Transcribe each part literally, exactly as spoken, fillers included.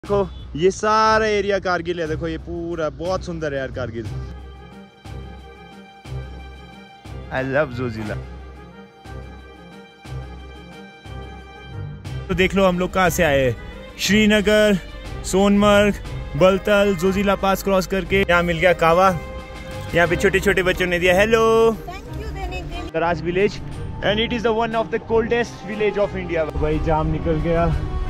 देखो ये सारा एरिया कारगिल है। देखो ये पूरा बहुत सुंदर है यार कारगिल। आई लव जोजिला। तो देख लो हम लोग कहाँ से आए, श्रीनगर, सोनमर्ग, बलतल, जोजिला पास क्रॉस करके यहाँ मिल गया कावा। यहाँ पे छोटे छोटे बच्चों ने दिया hello. Dras village and it is the one of the coldest village of India. भाई जाम निकल गया।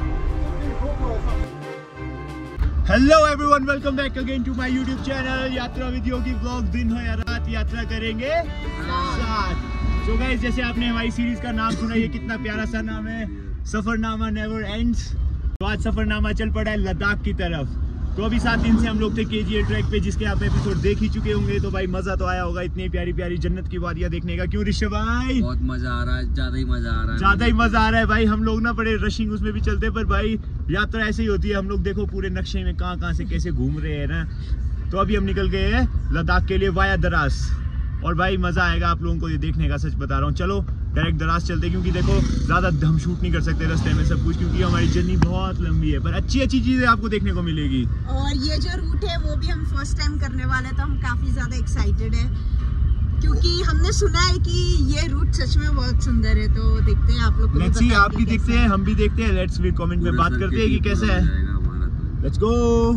Hello everyone, welcome back again to my YouTube channel Yatra with Yogi blog. दिन हो या रात यात्रा करेंगे साथ। सो गाइस, जैसे आपने हमारी सीरीज का नाम सुना, ये कितना प्यारा सा नाम है, सफरनामा नेवर एंड्स। तो आज सफरनामा चल पड़ा है लद्दाख की तरफ। तो अभी सात दिन से हम लोग थे केजीएल ट्रैक पे, जिसके आप एपिसोड देख ही चुके होंगे। तो भाई मजा तो आया होगा इतनी प्यारी प्यारी जन्नत की वादियां देखने का। क्यों ऋषभ भाई? बहुत मजा आ रहा है, ज्यादा ही मजा आ रहा है, ज्यादा ही मजा आ रहा है भाई। हम लोग ना बड़े रशिंग उसमें भी चलते, पर भाई यात्रा ऐसे ही होती है। हम लोग देखो पूरे नक्शे में कहाँ कहाँ से कैसे घूम रहे हैं ना। तो अभी हम निकल गए हैं लद्दाख के लिए वाया दरास, और भाई मजा आएगा आप लोगों को ये देखने का, सच बता रहा हूँ। चलो डायरेक्ट दरास चलते, क्योंकि देखो ज्यादा हम शूट नहीं कर सकते रास्ते में सब कुछ, क्योंकि हमारी जर्नी बहुत लंबी है, पर अच्छी अच्छी चीजें आपको देखने को मिलेगी। और ये जो रूट है वो भी हम फर्स्ट टाइम करने वाले हैं, तो हम काफी ज्यादा एक्साइटेड है, क्योंकि हमने सुना है कि ये रूट सच में बहुत सुंदर है। तो देखते हैं आप लोग, लेट्स सी, आप भी देखते हैं हम भी देखते हैं। लेट्स भी कमेंट में बात करते हैं कि कैसा है। Let's go.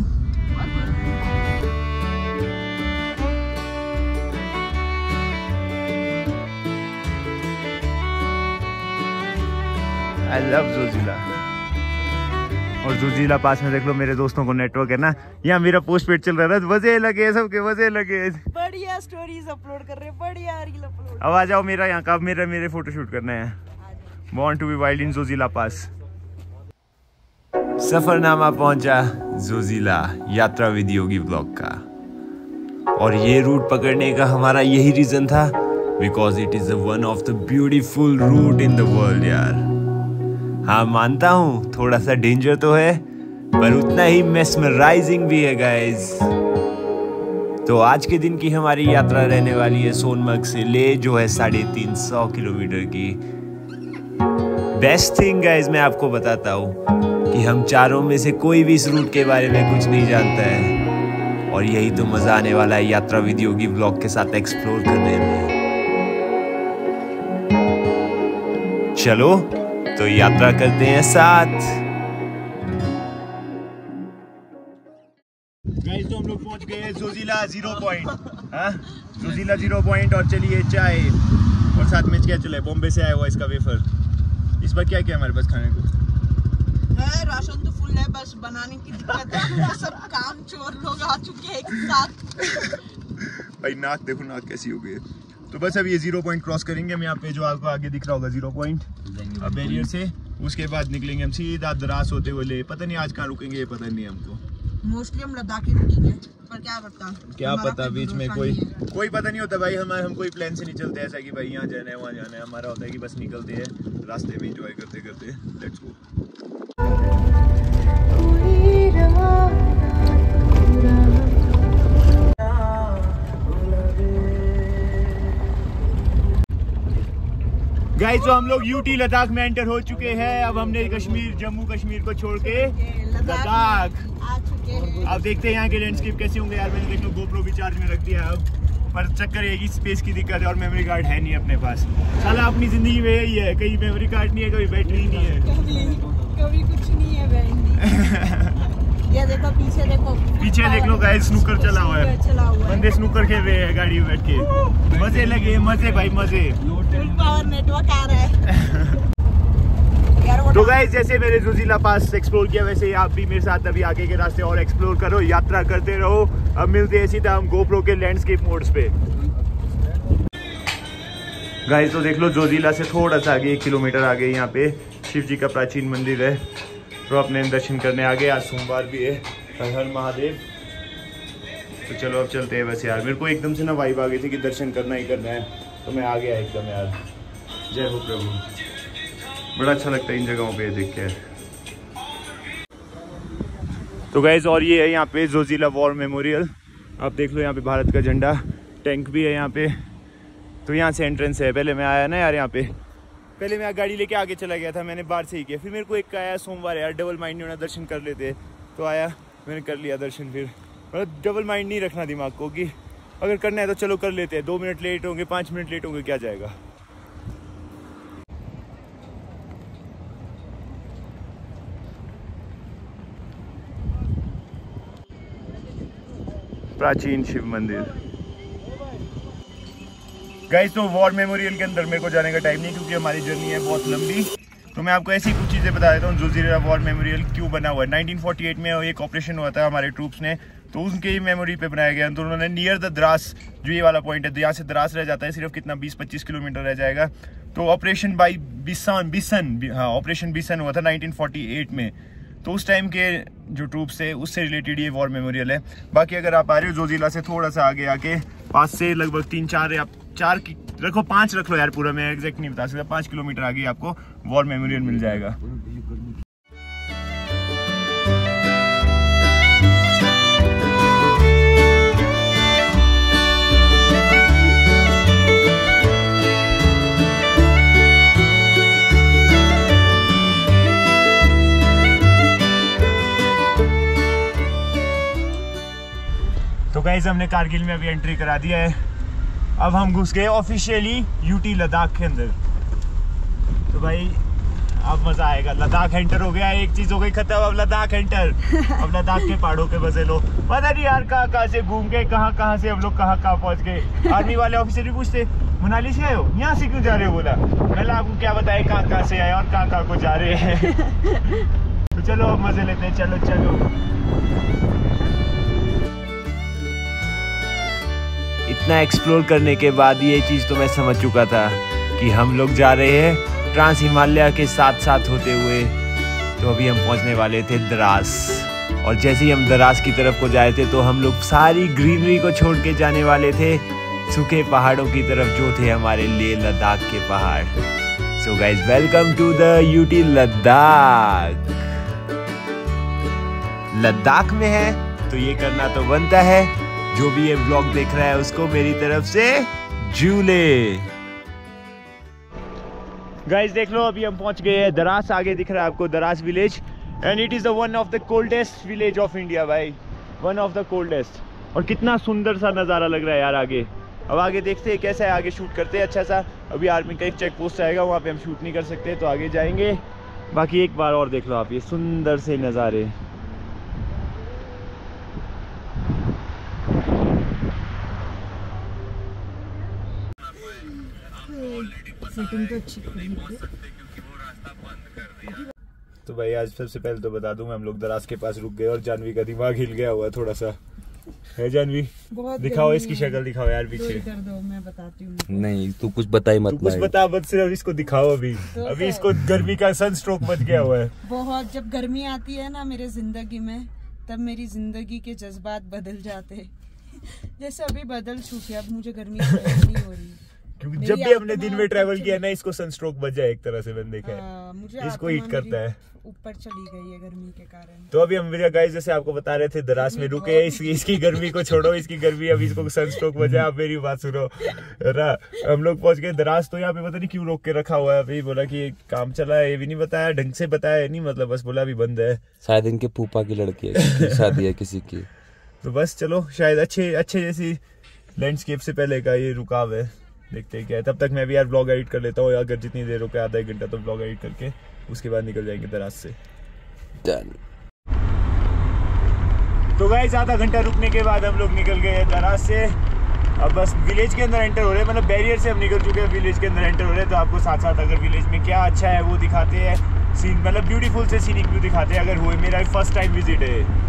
I love Zojila. और जोजिला पास में देख लो मेरे दोस्तों को नेटवर्क है ना। यहाँ मेरा पोस्ट पेड चल रहा है, मजे लगे सबके, मजे लगे। बढ़िया स्टोरीज अपलोड कर रहे हैं, बढ़िया रील अपलोड। अब आ जाओ मेरा यहाँ का, मेरा मेरे फोटो शूट करना है। Born to be wild in Zojila pass. सफरनामा पहुंचा जोजिला यात्रा विद योगी ब्लॉग का। और ये रूट पकड़ने का हमारा यही रीजन था, because it is one of the beautiful route in the world यार। हाँ मानता हूँ थोड़ा सा डेंजर तो है, पर उतना ही मेस्मराइजिंग भी है गाइस। तो आज के दिन की हमारी यात्रा रहने वाली है सोनमर्ग से ले, जो है साढ़े तीन सौ किलोमीटर की। बेस्ट थिंग गाइस, मैं आपको बताता हूँ कि हम चारों में से कोई भी इस रूट के बारे में कुछ नहीं जानता है, और यही तो मजा आने वाला है यात्रा विद योगी ब्लॉग के साथ एक्सप्लोर करने में। चलो तो यात्रा करते हैं साथ। गाइस तो हम लोग पहुंच गए जोजिला जीरो पॉइंट। हाँ जोजिला जीरो पॉइंट। और चलिए चाय, और साथ में क्या चले, बॉम्बे से आया हुआ इसका वेफर। इस बार क्या क्या हमारे पास खाने को है? राशन तो फुल है, बस बनाने की दिक्कत है। सब काम चोर लोग आ चुके हैं एक साथ। भाई नाक देखो, नाक कैसी हो गई है। तो बस अब ये जीरो पॉइंट क्रॉस करेंगे हम, यहाँ पे जो आपको आगे दिख रहा होगा जीरो पॉइंट अब बैरियर से। उसके बाद निकलेंगे हम सीधा दरास होते हुए ले। पता नहीं आज कहाँ रुकेंगे, ये पता नहीं हमको। मोस्टली हम लद्दाख ही रुकेंगे, पर क्या पता क्या पता बीच में कोई कोई पता नहीं होता भाई। हमारे हम कोई प्लान से नहीं चलते ऐसा कि भाई यहाँ जाना है वहाँ जाना है। हमारा होता है कि बस निकलते हैं, रास्ते में एंजॉय करते करते। Let's go. गाइस तो हम लोग यूटी लद्दाख में एंटर हो चुके हैं। अब हमने कश्मीर, जम्मू कश्मीर को छोड़ के लद्दाख आ चुके हैं। अब देखते हैं यहाँ के लैंडस्केप कैसे होंगे यार। मैंने देख लो गोप्रो भी चार्ज में रख दिया है अब, पर चक्कर है कि स्पेस की दिक्कत है और मेमोरी कार्ड है नहीं अपने पास। साला अपनी जिंदगी में यही है, कहीं मेमोरी कार्ड नहीं है, कभी बैटरी नहीं है, कभी कभी कुछ नहीं है बहन। ये देखो पीछे, देखो पीछे देख लो गाइस, स्नूकर चला हुआ है, चला हुआ है। बंदे स्नूकर खेल रहे हैं गाड़ी में बैठ के। मजे लगे, मजे भाई मजे। फुल पावर नेटवर्क आ रहा है। तो गाइस जैसे मैंने जोजिला पास एक्सप्लोर किया, वैसे ही आप भी मेरे साथ अभी आगे के रास्ते और एक्सप्लोर करो, यात्रा करते रहो। अब मिलते हैं सीधा हम गोप्रो के लैंडस्केप मोड्स पे। गाइस तो देख लो जोजिला से थोड़ा सा आगे, एक किलोमीटर आगे यहाँ पे शिव जी का प्राचीन मंदिर है। तो अपने दर्शन करने आगे, आज सोमवार भी है। हर हर महादेव। तो चलो अब चलते हैं। बस यार मेरे को एकदम से ना वाइब आ गई थी कि दर्शन करना ही करना है, तो मैं आ गया एकदम यार। जय हो प्रभु। बड़ा अच्छा लगता है इन जगहों पे देख के। तो गाइस और ये है यहाँ पे जोजिला वॉर मेमोरियल। आप देख लो यहाँ पे भारत का झंडा, टैंक भी है यहाँ पे। तो यहाँ से एंट्रेंस है। पहले मैं आया ना यार यहाँ पे, पहले मैं गाड़ी लेके आगे चला गया था, मैंने बाहर से ही किया। फिर मेरे को एक आया सोमवार यार, डबल माइंड होना, दर्शन कर लेते। तो आया, मैंने कर लिया दर्शन। फिर मतलब डबल माइंड नहीं रखना दिमाग को कि अगर करना है तो चलो कर लेते हैं, दो मिनट लेट होंगे, पाँच मिनट लेट होंगे, क्या जाएगा। प्राचीन शिव मंदिर। गाइस तो वॉर मेमोरियल के अंदर मेरे को जाने का टाइम नहीं क्योंकि हमारी जर्नी है बहुत लंबी, तो मैं आपको ऐसी कुछ चीज़ें बता देता हूँ। जोजिला वॉर मेमोरियल क्यों बना हुआ है। नाइनटीन फोर्टी एट में एक ऑपरेशन हुआ था हमारे ट्रूप्स ने, तो उनके ही मेमोरी पे बनाया गया। तो उन्होंने नियर द द्रास, जो ये वाला पॉइंट है, तो यहाँ से द्रास रह जाता है सिर्फ कितना बीस पच्चीस किलोमीटर रह जाएगा। तो ऑपरेशन बाई बिसन बिसन हाँ ऑपरेशन बिसन हुआ था नाइनटीन फोर्टी एट में। तो उस टाइम के जो ट्रूप्स थे उससे रिलेटेड ये वॉर मेमोरियल है। बाकी अगर आप आ रहे हो जोजिला से थोड़ा सा आगे आके, पास से लगभग तीन चार या चार की रखो, पाँच रख लो यार, पूरा मैं एग्जैक्ट नहीं बता सकता, पाँच किलोमीटर आगे आपको वॉर मेमोरियल मिल जाएगा। तो गाइस हमने कारगिल में अभी एंट्री करा दिया है। अब हम घुस गए ऑफिशियली यूटी लद्दाख के अंदर। तो भाई अब मजा आएगा। लद्दाख एंटर हो गया, एक चीज हो गई खत्म, अब लद्दाख एंटर। अब लद्दाख के पहाड़ों पे बसे लोग, पता नहीं यार कहाँ कहाँ से घूम गए, कहाँ कहाँ से हम लोग कहाँ कहाँ पहुँच गए। आर्मी वाले ऑफिसर भी पूछते मनाली से आए हो, यहाँ से क्यों जा रहे हो, बोला मैं आपको क्या बताए कहाँ कहाँ से आए और कहाँ कहाँ को जा रहे हैं। तो चलो अब मजे लेते हैं, चलो चलो। इतना एक्सप्लोर करने के बाद ये चीज़ तो मैं समझ चुका था कि हम लोग जा रहे हैं ट्रांस हिमालय के साथ साथ होते हुए। तो अभी हम पहुंचने वाले थे द्रास, और जैसे ही हम द्रास की तरफ को जाए थे तो हम लोग सारी ग्रीनरी को छोड़ के जाने वाले थे सूखे पहाड़ों की तरफ, जो थे हमारे लेह लद्दाख के पहाड़। So guys welcome to the UT Ladakh. Ladakh में है तो ये करना तो बनता है। जो भी ये व्लॉग देख रहा है उसको मेरी तरफ से झूले। गाइस देख लो अभी हम पहुंच गए हैं द्रास, आगे दिख रहा है आपको Dras village, and it is the one of the coldest village of India भाई, वन ऑफ द कोल्डेस्ट। और कितना सुंदर सा नज़ारा लग रहा है यार आगे। अब आगे देखते हैं कैसा है, आगे शूट करते हैं अच्छा सा। अभी आर्मी का एक चेक पोस्ट आएगा, वहाँ पे हम शूट नहीं कर सकते, तो आगे जाएंगे। बाकी एक बार और देख लो आप ये सुंदर से नज़ारे। सेटिंग तो अच्छी तो भाई आज सबसे पहले तो बता दूं, हम लोग द्रास के पास रुक गए और जानवी का दिमाग हिल गया हुआ थोड़ा सा है। जानवी दिखाओ इसकी शक्ल दिखाओ यार पीछे। कर दो, मैं बताती हूँ। नहीं तू कुछ बताई मत, तू कुछ बता मत, सिर्फ इसको दिखाओ। अभी तो अभी इसको गर्मी का सनस्ट्रोक मच गया हुआ है बहुत। जब गर्मी आती है ना मेरे जिंदगी में, तब मेरी जिंदगी के जज्बात बदल जाते। जैसे अभी बदल चुके, अब मुझे गर्मी नहीं हो रही क्योंकि जब भी हमने दिन में ट्रैवल किया ना इसको सनस्ट्रोक बच जाए एक तरह से, मैंने देखा है मुझे इसको हीट करता है, ऊपर चली गई है गर्मी के कारण। तो अभी हम गाइस जैसे आपको बता रहे थे द्रास में रुके, इसकी इसकी गर्मी को छोड़ो, इसकी गर्मी अभी इसको सनस्ट्रोक बचा। आप मेरी बात सुनो ना, हम लोग पहुंच गए द्रास। तो यहाँ पे पता नहीं क्यों रोक के रखा हुआ है, अभी बोला कि काम चला है, ये भी नहीं बताया ढंग से, बताया नहीं, मतलब बस बोला अभी बंद है। शायद इनके फूफा की लड़की है, शादी है किसी की। तो बस चलो, शायद अच्छे अच्छे जैसी लैंडस्केप से पहले का ये रुकाव है, देखते हैं क्या है। तब तक मैं भी यार ब्लॉग एडिट कर लेता हूँ, अगर जितनी देर रुके आधा एक घंटा, तो ब्लॉग एडिट करके उसके बाद निकल जाएंगे द्रास से। डन। तो गाइस आधा घंटा रुकने के बाद हम लोग निकल गए द्रास से। अब बस विलेज के अंदर एंटर हो रहे हैं, मतलब बैरियर से हम निकल चुके हैं, विलेज के अंदर एंटर हो रहे हैं। तो आपको साथ साथ अगर विलेज में क्या अच्छा है वो दिखाते हैं, सीन मतलब ब्यूटीफुल से सीनिक व्यू दिखाते हैं। अगर हुए मेरा फर्स्ट टाइम विजिट है।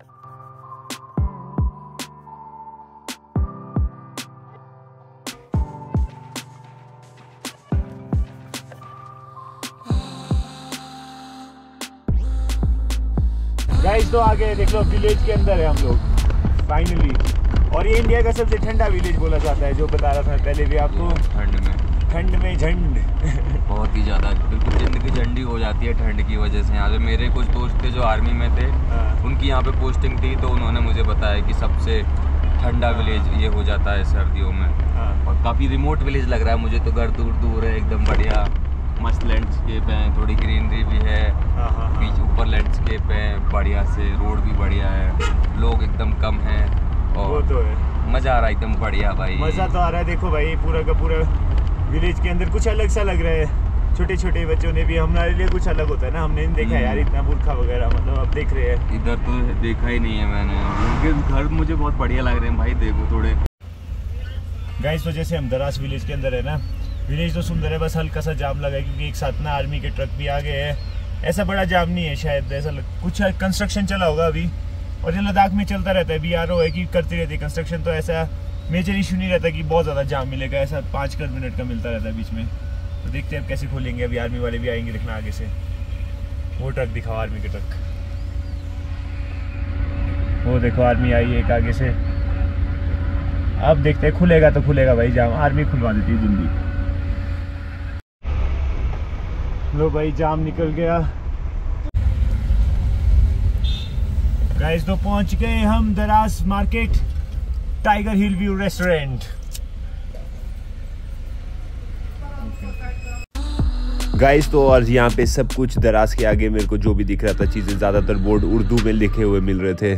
गाइस तो आगे देख लो विलेज के अंदर है हम लोग फाइनली, और ये इंडिया का सबसे ठंडा विलेज बोला जाता है, जो बता रहा था पहले भी आपको। ठंड में ठंड में झंड बहुत ही ज़्यादा, बिल्कुल जिंदगी झंडी हो जाती है ठंड की वजह से। यहाँ पे मेरे कुछ दोस्त थे जो आर्मी में थे, उनकी यहाँ पे पोस्टिंग थी, तो उन्होंने मुझे बताया कि सबसे ठंडा विलेज ये हो जाता है सर्दियों में। और काफ़ी रिमोट विलेज लग रहा है मुझे तो, घर दूर दूर है एकदम बढ़िया, मस्त लैंडस्केप है, थोड़ी ग्रीनरी भी है, बीच ऊपर लैंडस्केप है बढ़िया से, रोड भी बढ़िया है, लोग एकदम कम हैं और वो तो है, मज़ा आ रहा है एकदम बढ़िया भाई। मज़ा तो आ रहा है। देखो भाई पूरा का पूरा विलेज के अंदर कुछ अलग सा लग रहा है। छोटे छोटे बच्चों ने भी, हमारे लिए कुछ अलग होता है ना, हमने नहीं देखा यार इतना बुरखा वगैरह, मतलब अब देख रहे हैं। इधर तो देखा ही नहीं है मैंने, उनके घर मुझे बहुत बढ़िया लग रहे हैं भाई, देखो थोड़े। गाइस वजह से हम दरास विलेज के अंदर है ना, विलेज तो सुंदर है, बस हल्का सा जाम लगा है क्योंकि एक साथ ना आर्मी के ट्रक भी आ गए हैं। ऐसा बड़ा जाम नहीं है शायद, ऐसा लग, कुछ कंस्ट्रक्शन चला होगा अभी, और ये लद्दाख में चलता रहता है, बी आर ओ है कि करती रहती है कंस्ट्रक्शन, तो ऐसा मेजर इशू नहीं रहता कि बहुत ज़्यादा जाम मिलेगा, ऐसा पाँच कर मिनट का मिलता रहता है बीच में। तो देखते हैं अब कैसे खोलेंगे, अभी आर्मी वाले भी आएंगे देखना आगे से। वो ट्रक दिखाओ, आर्मी के ट्रक, वो देखो आर्मी आई है एक आगे से। अब देखते हैं खुलेगा तो खुलेगा भाई जाम, आर्मी खुलवा देती है जल्दी। लो भाई जाम निकल गया। गाइस तो पहुंच गए हम Dras market, Tiger Hill view restaurant. Guys तो और यहाँ पे सब कुछ दरास के आगे मेरे को जो भी दिख रहा था चीजें, ज्यादातर बोर्ड उर्दू में लिखे हुए मिल रहे थे।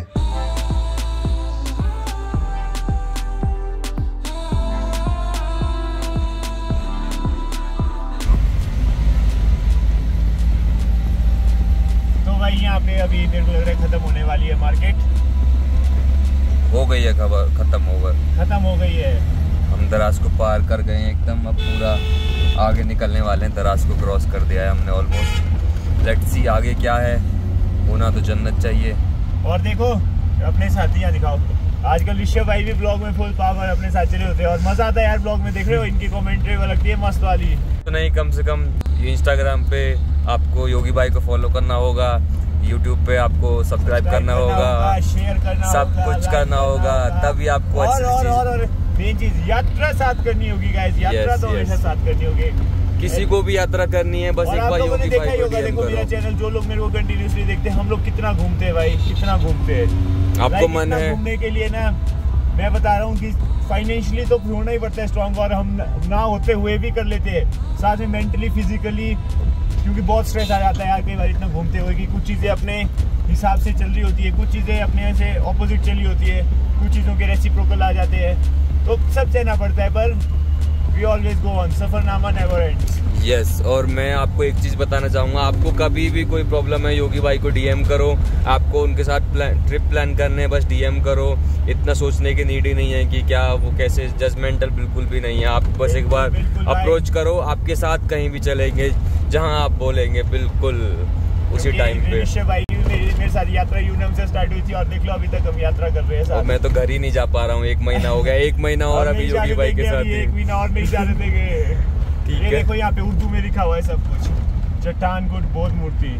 तो भाई यहाँ पे अभी मेरे को लग रहा है खत्म होने वाली है मार्केट। हो गई है खबर, खत्म हो गई, खत्म हो गई है। हम दरास को पार कर गए हैं एकदम, अब पूरा आगे निकलने वाले हैं, दरास को क्रॉस कर दिया है हमने ऑलमोस्ट। लेट्स सी आगे क्या है, होना तो जन्नत चाहिए। और देखो अपने साथी यहाँ दिखाओ, आजकल ऋषभ भाई भी ब्लॉग में फुल पावर अपने साथ चले होते हैं और मजा आता है यार ब्लॉग में, देख रहे हो इनकी कमेंट्री लगती है मस्त वाली। तो नहीं, कम से कम इंस्टाग्राम पे आपको योगी भाई को फॉलो करना होगा, यूट्यूब पे आपको सब्सक्राइब करना होगा, शेयर करना, सब कुछ करना होगा, तभी आपको और, अच्छी और, चीज और, और मेन चीज यात्रा साथ करनी होगी गाइस, यात्रा yes, तो हमेशा yes. साथ करनी होगी। किसी को भी यात्रा करनी है, बस एक बार योगी भाई को डीएम देखो मेरा करो। चैनल जो लोग मेरे को कंटिन्यूअसली देखते हैं, हम लोग कितना घूमते हैं भाई, कितना घूमते हैं। आपको मन है घूमने के लिए ना, मैं बता रहा हूँ कि फाइनेंशियली तो होना ही पड़ता है स्ट्रॉन्ग, और हम ना होते हुए भी कर लेते हैं, साथ में मेंटली फिजिकली, क्योंकि बहुत स्ट्रेस आ जाता है यार कई बार इतना घूमते हुए कि कुछ चीज़ें अपने हिसाब से चल रही होती है, कुछ चीज़ें अपने से ऑपोजिट चली होती है, कुछ चीज़ों के रेसिप्रोकल आ जाते हैं, तो सब सहना पड़ता है, पर वी ऑलवेज गो ऑन, सफरनामा नेवर एंड्स। यस, और मैं आपको एक चीज़ बताना चाहूँगा, आपको कभी भी कोई प्रॉब्लम है योगी भाई को डीएम करो, आपको उनके साथ प्लान, ट्रिप प्लान करने है, बस डीएम करो, इतना सोचने की नीड ही नहीं है कि क्या वो कैसे, जजमेंटल बिल्कुल भी नहीं है, आप बस एक बार अप्रोच करो, आपके साथ कहीं भी चलेंगे, जहाँ आप बोलेंगे बिल्कुल उसी टाइम पे। भाई मेरे साथ यात्रा यूनम से स्टार्ट हुई थी और देख लो अभी तक हम यात्रा कर रहे हैं साथ। मैं तो घर ही नहीं जा पा रहा हूँ, एक महीना हो गया, एक महीना और अभी योगी भाई के साथ एक महीना और नहीं जाने देंगे। ठीक है, देखो यहाँ पे उर्दू में लिखा हुआ है सब कुछ, चट्टान कोट बौद्ध मूर्ति।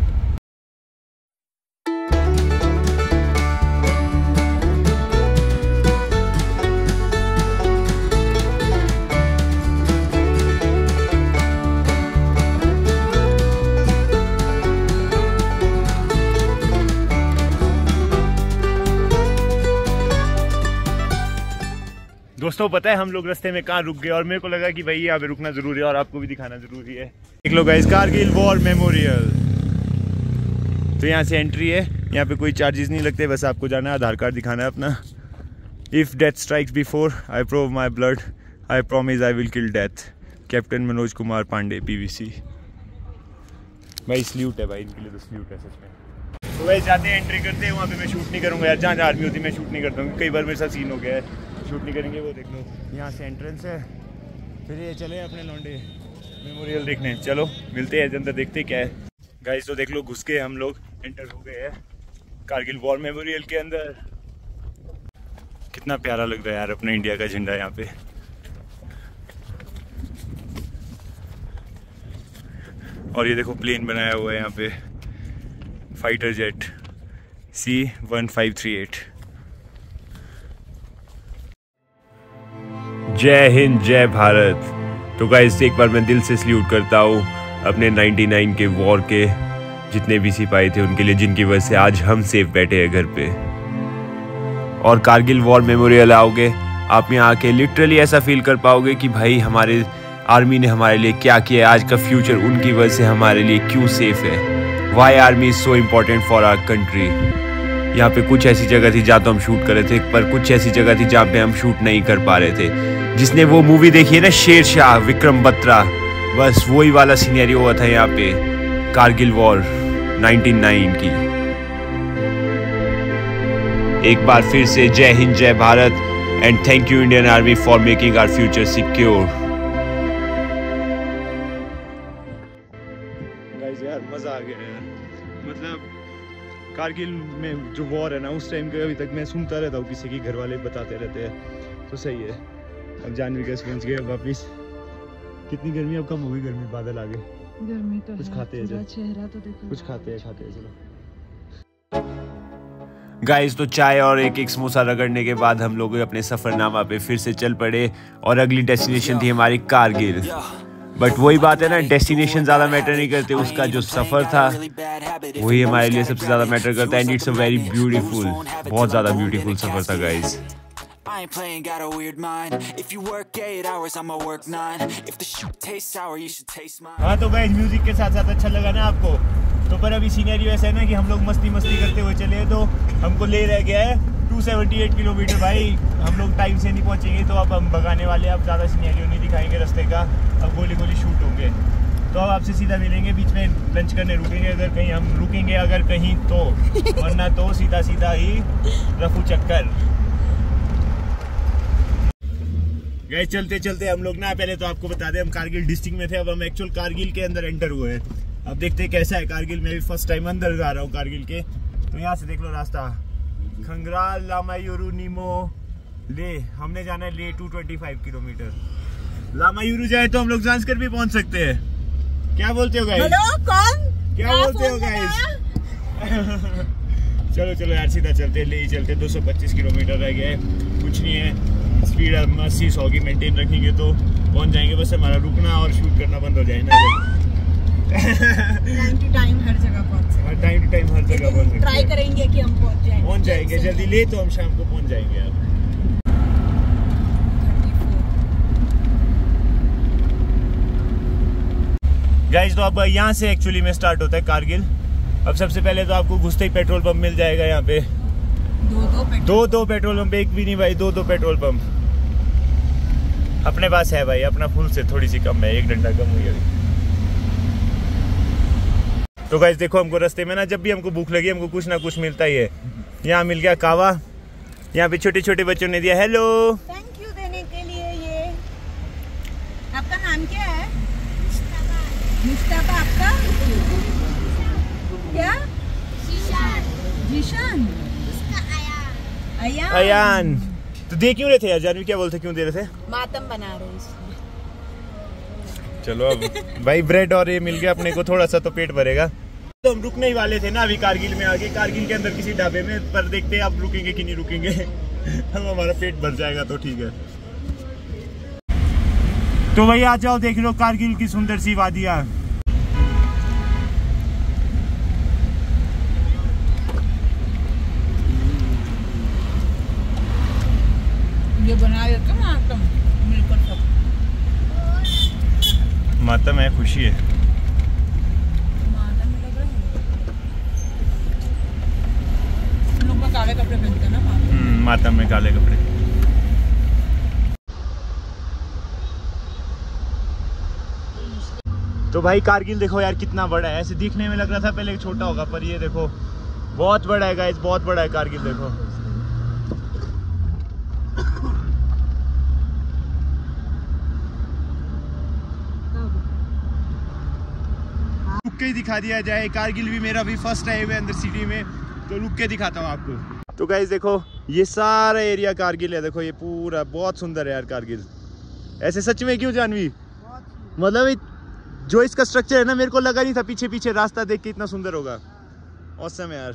दोस्तों पता है हम लोग रास्ते में कहाँ रुक गए, और मेरे को लगा कि भाई यहाँ पे रुकना जरूरी है और आपको भी दिखाना जरूरी है। देख लो गाइस, कारगिल वॉर मेमोरियल। तो यहाँ से एंट्री है, यहाँ पे कोई चार्जेस नहीं लगते, बस आपको जाना है, आधार कार्ड दिखाना है अपना। If death strikes before I prove my blood, I promise I will kill death. Captain Manoj Kumar Pandey, PVC. भाई सल्यूट है भाई, इनके लिए तो सल्यूट है सच में। तो भाई जाते हैं, एंट्री करते हैं, वहाँ पे मैं शूट नहीं करूँगा यार, जहाँ जहाँ आर्मी होती है मैं शूट नहीं करता हूँ, कई बार मेरे साथ सीन हो गया है, शूट नहीं करेंगे। वो देख लो यहाँ से एंट्रेंस है, फिर ये चले अपने लौंडे मेमोरियल देखने, चलो मिलते हैं अंदर, देखते क्या है। गाइस तो देख लो घुस के हम लोग एंटर हो गए हैं कारगिल वॉर मेमोरियल के अंदर। कितना प्यारा लग रहा है यार अपना इंडिया का झंडा यहाँ पे। और ये देखो प्लेन बनाया हुआ है यहाँ पे, fighter jet C one five three eight. जय हिंद, जय भारत। तो गाइस एक बार मैं दिल से सल्यूट करता हूँ अपने निन्यानवे के वॉर के जितने भी सिपाही थे उनके लिए, जिनकी वजह से आज हम सेफ बैठे हैं घर पे। और कारगिल वॉर मेमोरियल आओगे आप, यहाँ आके लिटरली ऐसा फील कर पाओगे कि भाई हमारे आर्मी ने हमारे लिए क्या किया, आज का फ्यूचर उनकी वजह से हमारे लिए क्यों सेफ है। Why army is so important for our country. यहाँ पे कुछ ऐसी जगह थी जहाँ तो हम शूट कर रहे थे, पर कुछ ऐसी जगह थी जहाँ पे हम शूट नहीं कर पा रहे थे। जिसने वो मूवी देखी है ना शेर शाह, विक्रम बत्रा, बस वही वाला सीनेरियो हुआ था यहाँ पे कारगिल वॉर नाइनटीन नाइन की। एक बार फिर से जय हिंद, जय Bharat, and thank you Indian army for making our future secure. Guys यार मजा आ गया यार, मतलब कारगिल में जो वॉर है ना उस टाइम के अभी तक मैं सुनता रहता हूँ, किसी की घर वाले बताते रहते हैं, तो सही है। अब जानवी गैस पहुंच गए वापिस। कितनी गर्मी, अब कम हो गई गर्मी, बादल आ गए। गर्मी तो कुछ है, खाते हैं, चेहरा तो देखो, कुछ खाते हैं खाते हैं चलो। गाइस तो चाय और एक एक समोसा रगड़ने के बाद हम लोग अपने सफरनामा पे फिर से चल पड़े और अगली डेस्टिनेशन थी हमारी कारगिल। बट वही बात है ना, डेस्टिनेशन ज़्यादा मैटर नहीं करते, उसका जो सफ़र था वही हमारे लिए सबसे ज़्यादा मैटर करता है। And it's a very beautiful, बहुत ज़्यादा ब्यूटीफुल सफ़र था guys. I ain't playing, got a weird mind. If you work eight hours, I'ma work nine. If the shoot tastes sour, you should taste mine. हाँ तो guys music के साथ साथ अच्छा लगा ना आपको? तो पर अभी सीनरी ऐसा है ना कि हम लोग मस्ती मस्ती करते हुए चले, तो हमको ले रह गया है दो सौ अठहत्तर किलोमीटर। भाई हम लोग टाइम से नहीं पहुंचेंगे, तो अब हम भगाने वाले, अब ज़्यादा सीनरी नहीं दिखाएंगे रास्ते का, अब गोली गोली शूट होंगे। तो अब आपसे सीधा मिलेंगे, बीच में लंच करने रुकेंगे अगर कहीं हम रुकेंगे, अगर कहीं तो, वरना तो सीधा सीधा ही रफू चक्कर। गाइस चलते चलते हम लोग ना, पहले तो आपको बता दें हम कारगिल डिस्ट्रिक्ट में थे, अब हम एक्चुअल कारगिल के अंदर एंटर हुए हैं। अब देखते हैं कैसा है कारगिल में, भी फर्स्ट टाइम अंदर जा रहा हूँ कारगिल के। तो यहाँ से देख लो रास्ता, खंगराल, लामायुरू, नीमो, ले, हमने जाना है Leh two twenty five kilometre. Lamayuru जाए तो हम लोग जांसकर भी पहुंच सकते हैं। क्या बोलते हो गाइस? हेलो कौन? क्या बोलते हो गाइस? चलो चलो यार सीधा चलते, ले ही चलते। दो सौ पच्चीस किलोमीटर रह गया है, कुछ नहीं है, स्पीड हम अस्सी सौ की मेंटेन रखेंगे तो पहुंच जाएंगे। बस हमारा रुकना और शूट करना बंद हो जाए ना। टाइम टू टाइम हर जगह पहुंच सकते हैं। टाइम टू टाइम हर जगह पहुंच सकते हैं। ट्राई करेंगे कि हम पहुंच जाएंगे। पहुंच जाएंगे जल्दी, ले तो हम शाम को पहुंच जाएंगे यार। गाइस तो अब यहाँ से एक्चुअली में स्टार्ट होता है कारगिल। अब सबसे पहले तो आपको घुसते ही पेट्रोल पंप मिल जाएगा यहाँ पे, दो दो पेट्रोल दो दो पेट्रोल पंप, एक भी नहीं भाई, दो दो पेट्रोल पंप अपने पास है भाई। अपना फुल से थोड़ी सी कम है, एक डंडा कम हुई अभी। तो गाइस देखो हमको रास्ते में ना, जब भी हमको भूख लगी हमको कुछ ना कुछ मिलता ही है। यहाँ मिल गया कावा, यहाँ पे छोटे छोटे बच्चों ने दिया हेलो, थैंक यू देने के लिए। ये आपका नाम क्या है? मुश्ताबा। आपका क्या? जीशान। अयान। अयान। तो दे क्यों रहे थे यार? जानवी क्या बोलते, क्यों दे रहे थे? मातम बना रहे इसलिए। चलो अब भाई ब्रेड और ये मिल गया अपने को, थोड़ा सा तो पेट भरेगा। तो हम रुकने ही वाले थे ना अभी कारगिल में आगे, कारगिल के अंदर किसी ढाबे में, पर देखते हैं अब रुकेंगे कि नहीं रुकेंगे। हम हमारा पेट भर जाएगा तो ठीक है। तो भाई आ जाओ, देख लो कारगिल की सुंदर सी वादियाँ। ये बना देते हैं मातम मिलकर सब। मातम है, खुशी है। मातम लग रहा है। लोग में काले कपड़े पहनते हैं ना मातम। मातम में काले कपड़े। तो भाई कारगिल देखो यार कितना बड़ा है, ऐसे दिखने में लग रहा था पहले छोटा होगा, पर ये देखो बहुत बड़ा है गाइस, बहुत बड़ा है कारगिल देखो। रुक के ही दिखा दिया जाए, कारगिल भी मेरा भी फर्स्ट टाइम है अंदर सिटी में, तो रुक के दिखाता हूँ आपको। तो गाइस देखो ये सारा एरिया कारगिल है, देखो ये पूरा बहुत सुंदर है यार कारगिल। ऐसे सच में क्यों जानवी? मतलब जो इसका स्ट्रक्चर है ना, मेरे को लगा नहीं था पीछे पीछे रास्ता देख के इतना सुंदर होगा। ऑसम है यार।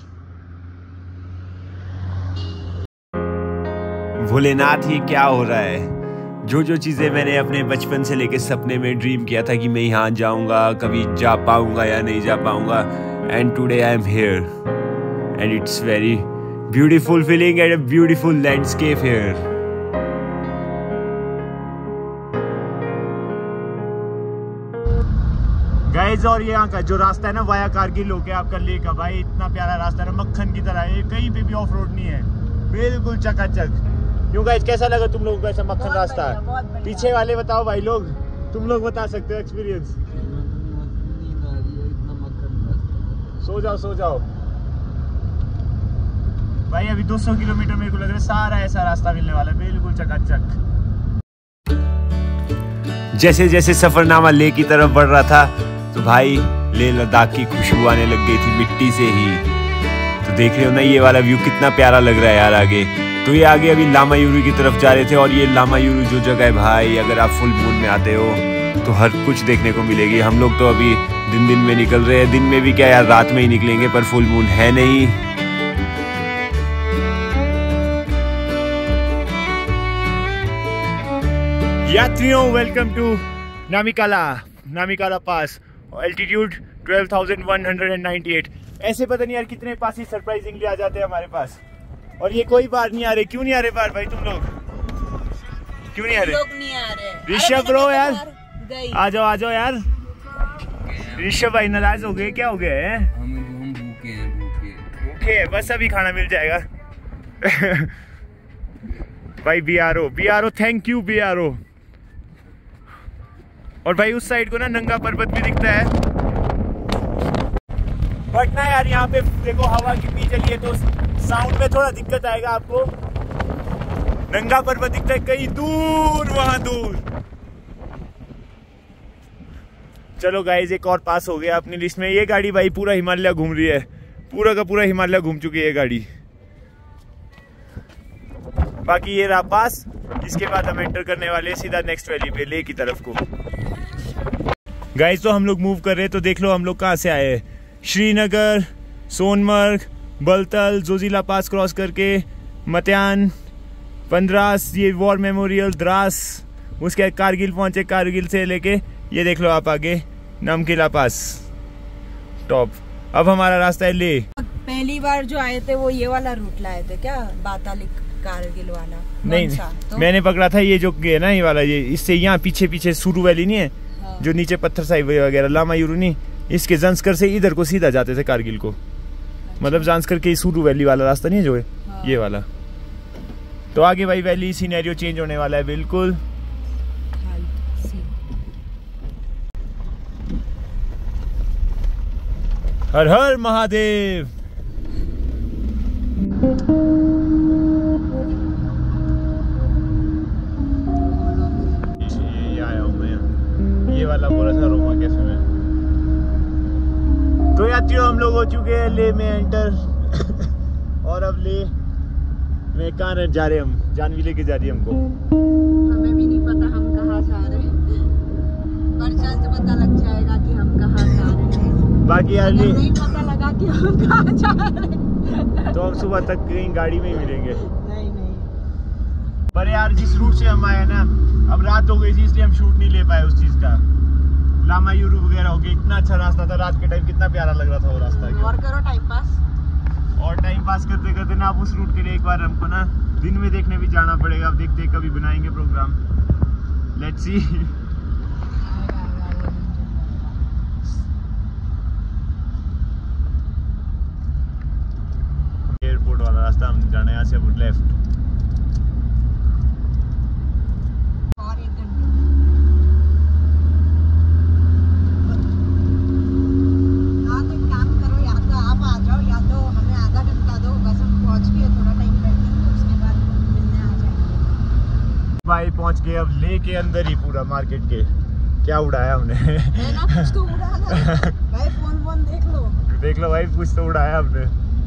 भोलेनाथ ये क्या हो रहा है? जो जो चीज़ें मैंने अपने बचपन से लेके सपने में ड्रीम किया था कि मैं यहाँ जाऊँगा, कभी जा पाऊँगा या नहीं जा पाऊँगा, and today I am here and it's very beautiful feeling and a beautiful landscape here. Guys और ये यहाँ का जो रास्ता है ना वाया कारगिल होके आपका ले का, भाई इतना प्यारा रास्ता है, मक्खन की तरह, ये कहीं पे भी ऑफ रोड नहीं है, बिल्कुल चकाचक। क्यों गाइस कैसा लगा तुम लोगों को ऐसा मक्खन रास्ता? पीछे वाले बताओ भाई लोग, तुम लोग बता सकते हो एक्सपीरियंस। सो जाओ सो जाओ भाई, अभी दो सौ किलोमीटर मेरे को लग रहा है सारा ऐसा रास्ता मिलने वाला है, बिल्कुल चकाचक। जैसे जैसे सफरनामा ले की तरफ बढ़ रहा था तो भाई लेह लद्दाख की खुशबू आने लग गई थी मिट्टी से ही। तो देख रहे हो ना ये वाला व्यू कितना प्यारा लग रहा है यार आगे। तो ये आगे अभी लामा यूरू की तरफ जा रहे थे, और ये लामा यूरू जो जगह है भाई, अगर आप फुल मून में आते हो तो हर कुछ देखने को मिलेगी। हम लोग तो अभी दिन दिन में निकल रहे हैं, दिन में भी क्या यार, रात में ही निकलेंगे, पर फुल मून है नहीं। यात्रियों welcome to Namikala Namikala pass, altitude twelve thousand one hundred ninety eight. ऐसे पता नहीं यार कितने पास ही सरप्राइजिंगली आ जाते हैं हमारे पास, और ये कोई बार नहीं आ रहे। क्यों नहीं आ रहे बार भाई? तुम लोग क्यों नहीं आ रहे? लोग नहीं आ रहे। ऋषभ ब्रो यार आ जाओ आ जाओ यार। ऋषभ भाई नाराज हो गए, क्या हो गया है? हम हम भूखे हैं भूखे भूखे हैं, बस अभी खाना मिल जाएगा। भाई B R O B R O thank you B R O. और भाई उस साइड को ना नंगा पर्वत भी दिखता है, बट ना यार यहाँ पे देखो हवा कितनी चली है तो साउंड में थोड़ा दिक्कत आएगा आपको। नंगा पर्वत दिखता है कहीं दूर, वहां दूर। चलो गाइस एक और पास हो गया अपनी लिस्ट में। ये गाड़ी भाई पूरा हिमालय घूम रही है, पूरा का पूरा हिमालय घूम चुकी है ये गाड़ी। बाकी ये रहा पास, इसके बाद हम एंटर करने वाले सीधा नेक्स्ट वैली पे, लेह की तरफ को। गाइस तो हम लोग मूव कर रहे हैं, तो देख लो हम लोग कहाँ से आए हैं। श्रीनगर, सोनमर्ग, बलतल, जोजिला पास क्रॉस करके मत्यान, पंद्रास, ये वॉर मेमोरियल, द्रास, उसके बाद कारगिल पहुंचे। कारगिल से लेके ये देख लो आप आगे नमकीला पास टॉप। अब हमारा रास्ता है ले। पहली बार जो आए थे वो ये वाला रूट लाए थे क्या, बातालिक कारगिल वाला? नहीं तो? मैंने पकड़ा था ये जो है ना ये वाला, ये इससे यहाँ पीछे पीछे सुरू वैली नहीं है, हाँ। जो नीचे पत्थर साहिब वगैरह लामा यूरू नहीं, इसके जांस्कर से इधर को सीधा जाते थे कारगिल को। अच्छा। मतलब जांस्कर के सुरू वैली वाला रास्ता नहीं है जो है, हाँ। ये वाला। तो आगे भाई वैली सीनेरियो चेंज होने वाला है बिल्कुल। हर हर महादेव। ये वाला बोला था रोमा कैफे में। तो यात्रियों हम लोग हो चुके हैं ले में एंटर। और अब ले में कहाँ जा रहे हैं हम? जानवी लेके जा रही है हमको। हमें भी नहीं पता हम कहाँ जा रहे हैं, पर जल्द पता लग जाएगा कि हम कहाँ जा रहे हैं। बाकी यार नहीं पता लगा कि हम कहाँ जा रहे हैं तो हम सुबह तक कहीं गाड़ी में ही मिलेंगे। नहीं नहीं पर यार जिस रूट से हम आए ना, अब रात हो गई थी इसलिए हम शूट नहीं ले पाए उस चीज का। लामा यूरू वगैरह हो गया, इतना अच्छा रास्ता था रात के टाइम, कितना प्यारा लग रहा था वो रास्ता। और करो टाइम पास। और टाइम पास करते करते ना अब उस रूट के लिए एक बार हमको ना दिन में देखने भी जाना पड़ेगा। अब देखते हैं कभी बनाएंगे प्रोग्राम, लेट्स सी। एयरपोर्ट वाला रास्ता हम जाना है यहाँ से, अब लेफ्ट। भाई पहुंच गए अब ले के अंदर ही, पूरा मार्केट के। क्या उड़ाया हमने? ना कुछ तो उड़ा ना। भाई फोन फोन देख लो देख लो भाई, कुछ तो उड़ाया हमने।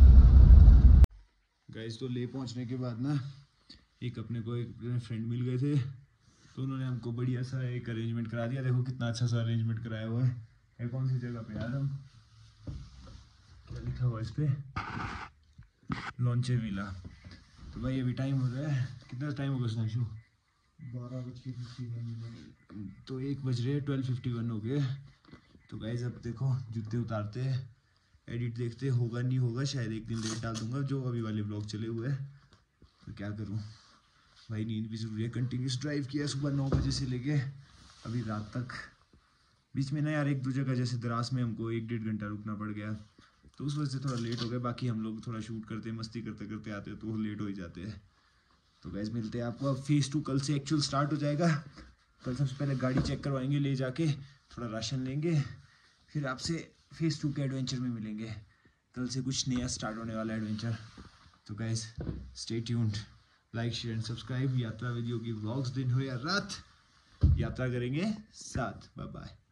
गाइस तो ले पहुंचने के बाद ना एक अपने को एक फ्रेंड मिल गए थे, तो उन्होंने हमको बढ़िया सा एक अरेंजमेंट करा दिया। देखो कितना अच्छा सा अरेंजमेंट कराया हुआ है। है कौन सी जगह पे यार हम, क्या लिखा हुआ इस पे, लॉन्चे विला। तो भाई अभी टाइम हो रहा है, कितना टाइम होगा सुनाशु? बारह बज के फिफ्टी वन, तो एक बज रहे हैं, ट्वेल्व फिफ्टी वन हो गए। तो गाइस अब देखो जूते उतारते हैं, एडिट देखते होगा नहीं होगा, शायद एक दिन लेट डाल दूंगा जो अभी वाले ब्लॉग चले हुए हैं। तो क्या करूं भाई, नींद भी जरूरी है। कंटिन्यूस ड्राइव किया सुबह नौ बजे से लेके अभी रात तक, बीच में ना यार एक दो जगह जैसे द्रास में हमको एक डेढ़ घंटा रुकना पड़ गया, तो उस वजह से थोड़ा लेट हो गया। बाकी हम लोग थोड़ा शूट करते मस्ती करते करते आते हैं तो लेट हो ही जाते हैं। तो गाइस मिलते हैं आपको। अब फेज़ टू कल से एक्चुअल स्टार्ट हो जाएगा। कल सबसे पहले गाड़ी चेक करवाएंगे ले जाके, थोड़ा राशन लेंगे, फिर आपसे फेज़ टू के एडवेंचर में मिलेंगे। कल से कुछ नया स्टार्ट होने वाला एडवेंचर। तो guys stay tuned, like share and subscribe. Yatra with Yogi vlogs, दिन हो या रात यात्रा करेंगे साथ। Bye bye.